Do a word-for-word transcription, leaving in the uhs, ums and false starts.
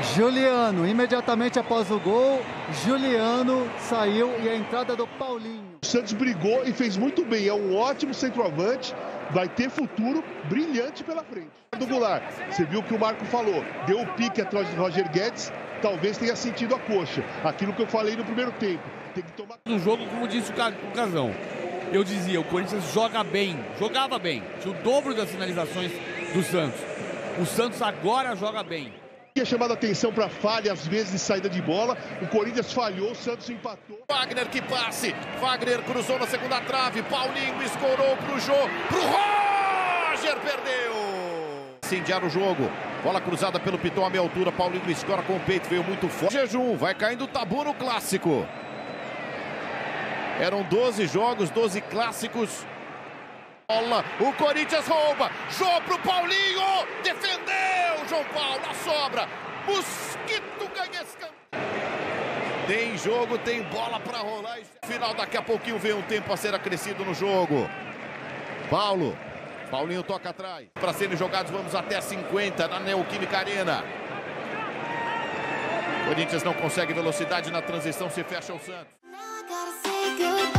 Juliano, imediatamente após o gol, Juliano saiu e a entrada do Paulinho. O Santos brigou e fez muito bem, é um ótimo centroavante, vai ter futuro brilhante pela frente. Do Goulart, você viu o que o Marco falou, deu o pique atrás do Roger Guedes, talvez tenha sentido a coxa, aquilo que eu falei no primeiro tempo. Tem que tomar... No jogo, como disse o Casão, eu dizia, o Corinthians joga bem, jogava bem, tinha o dobro das finalizações do Santos. O Santos agora joga bem. Tinha chamado a atenção para falha, às vezes, de saída de bola. O Corinthians falhou, o Santos empatou. Wagner que passe. Wagner cruzou na segunda trave. Paulinho escorou pro Jô. Pro Roger, perdeu. Incendiar o jogo. Bola cruzada pelo Piton à meia altura. Paulinho escora com o peito, veio muito forte. Jejum, vai caindo o tabu no clássico. Eram doze jogos, doze clássicos. Bola, o Corinthians rouba. Jô pro Paulinho. Defendeu, João Paulo, a sobra. Mosquito ganha esse campo. Tem jogo, tem bola para rolar. Final, daqui a pouquinho vem um tempo a ser acrescido no jogo. Paulo, Paulinho toca atrás. Para serem jogados, vamos até cinquenta na Neoquímica Arena. Corinthians não consegue velocidade na transição, se fecha o Santos.